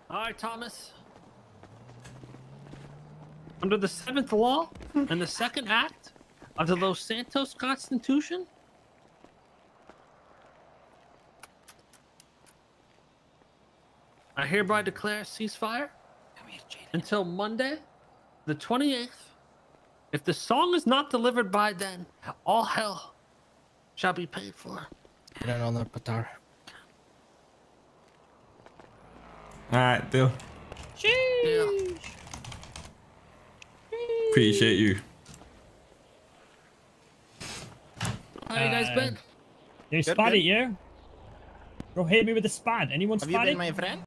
All right, Thomas. Under the 7th law and the 2nd act of the Los Santos Constitution, I hereby declare ceasefire until Monday, the 28th. If the song is not delivered by then, all hell shall be paid for. Alright, Bill. Yeah. Appreciate you. How you guys been? You spotted you? Bro, hit me with the spad. Anyone spotted? Have you been my friend?